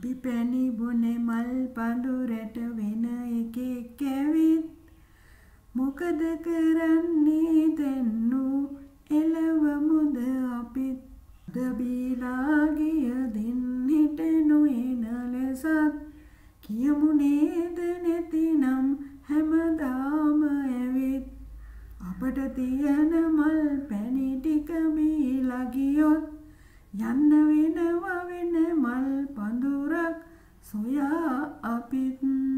අපි පැණි බොනේ මල් පඳුරට වෙන එකෙක් ඇවිත් මොකද කරන්නේ දැන්නු එළව මුද අපිත් දබීලා ගිය දෙන්නෙට නොයන ලෙසත් කියමු නේද නැතිනම් හැමදාම ඇවිත් අපට තියෙන මල් පැණි ටික බීලා ගියොත් යන්න වෙනවා වෙන මල් පඳුරක් සොයා අපිත්